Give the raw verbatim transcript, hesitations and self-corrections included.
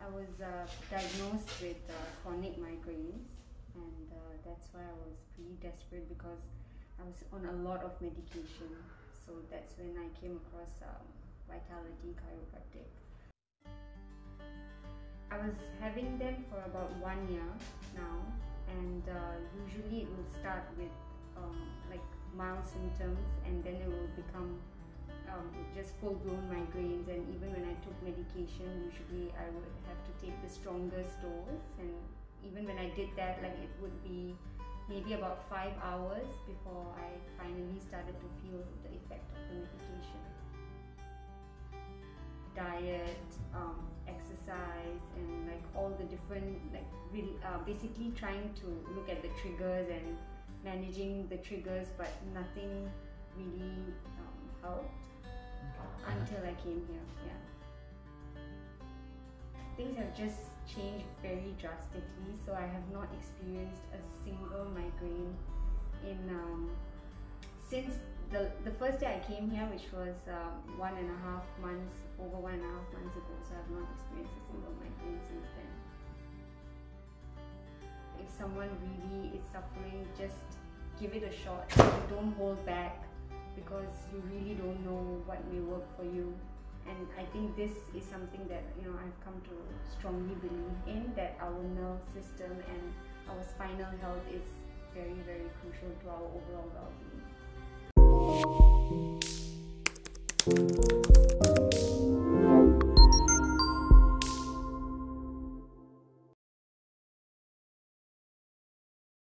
was uh, diagnosed with uh, chronic migraines, and uh, that's why I was pretty desperate because I was on a lot of medication. So that's when I came across um, Vitality Chiropractic. I was having them for about one year now, and uh, usually it will start with um, like mild symptoms, and then it will become um, just full-blown migraines. And even when I took medication, usually I would have to take the strongest dose, and even when I did that, like it would be maybe about five hours before I finally started to feel the effect of the medication. Diet, um, exercise, and like all the different, like really, uh, basically trying to look at the triggers and managing the triggers, but nothing really um, helped until I came here. Yeah, things have just changed very drastically. So I have not experienced a single migraine in um, since the the first day I came here, which was um, one and a half months, over one and a half months ago. So I have not experienced a single migraine since then. If someone really is suffering, just give it a shot. Don't hold back, because you really don't know what may work for you. And I think this is something that, you know, I've come to strongly believe in, that our nerve system and our spinal health is very, very crucial to our overall well-being.